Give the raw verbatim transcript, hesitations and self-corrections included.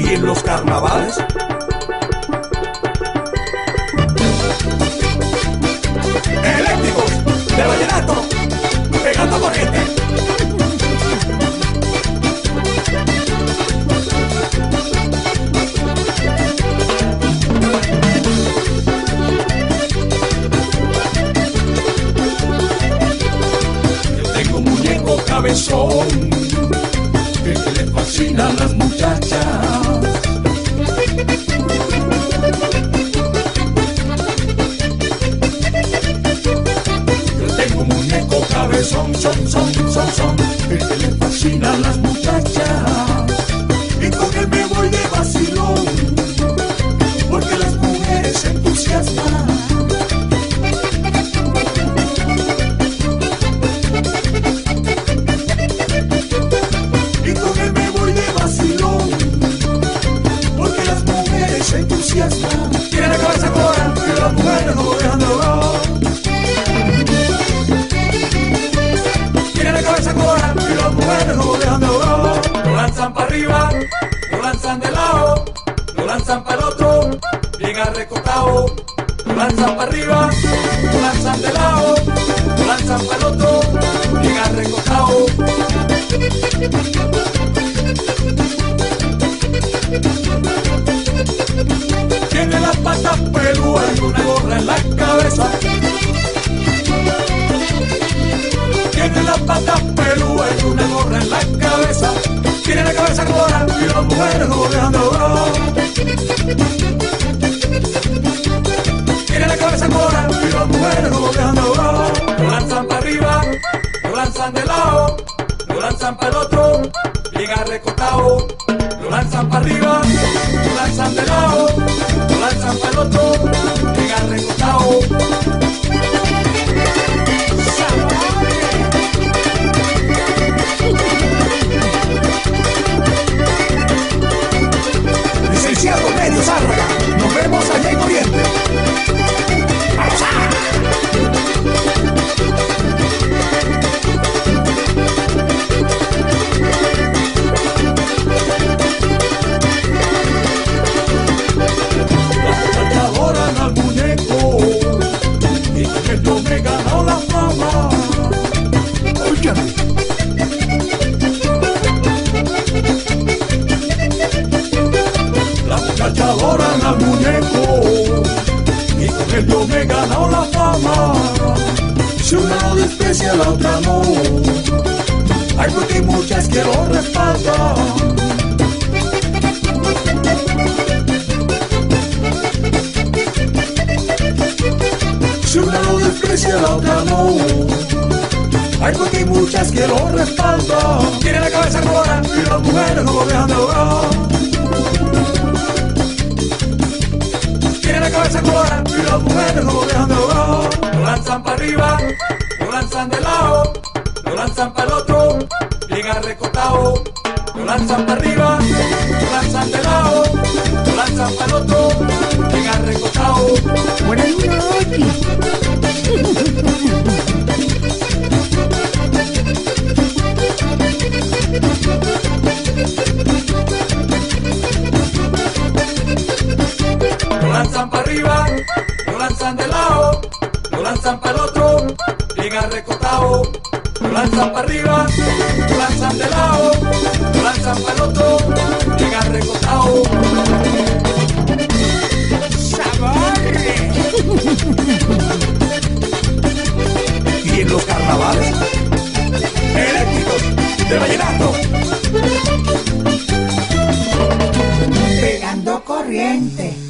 Y en los carnavales, eléctricos de vallenato, pegando corriente. Yo tengo un muñeco cabezón que le fascina a las muchachas. Son, son, son, son, son, el que le fascina a las muchachas. Y con él me voy de vacilón, porque las mujeres se entusiasman. Y con él me voy de vacilón, porque las mujeres se entusiasman. Tiene la cabeza cora y las mujeres no lo dejan de hablar. Y las mujeres no lo dejan de hablar. Lo lanzan para arriba, lo lanzan de lado, lo lanzan para el otro, bien arrecotado. Lo lanzan para arriba, lo lanzan de lado, lo lanzan para el otro, bien arrecotado. Tiene las patas peludas y una gorra en la cabeza. Tiene las patas peludas y una gorra en la cabeza. Tiene la cabeza cora y las mujeres no lo dejan de hablar. Tiene la cabeza cora y las mujeres no lo dejan de hablar. Lo lanzan para arriba, lo lanzan de lado, lo lanzan para el otro, bien arrecotado. Lo lanzan para arriba, lo lanzan de lado, lo lanzan para el otro, bien arrecotado. Licenciado Medio Zárraga, nos vemos allá en Oriente. ¡Vamos a! Las muchachas adoran al muñeco y con él yo me he ganado la fama. Óyame. Las muchachas adoran al muñeco y con él yo me he ganado la fama. Si una lo desprecia, la otra no. Hay porque muchas que lo respaldan. Si una lo desprecia, la otra no. Hay porque muchas que lo respaldan. Tiene la cabeza cora y las mujeres no lo dejan de hablar. Tiene la cabeza cora y las mujeres no lo dejan de hablar. Lo lanzan para arriba, lo lanzan de lado, lo lanzan para el otro, bien arrecotado. Lo lanzan para arriba, lo lanzan de lado, lo lanzan para el otro, bien arrecotado. Buenas noches. Lo lanzan para arriba, lo lanzan de lado, lo lanzan para el otro, bien arrecotado. Lo lanzan para arriba, lo lanzan de lado, lo lanzan para el otro, bien arrecotado. Y en los carnavales, eléctricos de vallenato, Pegando corriente.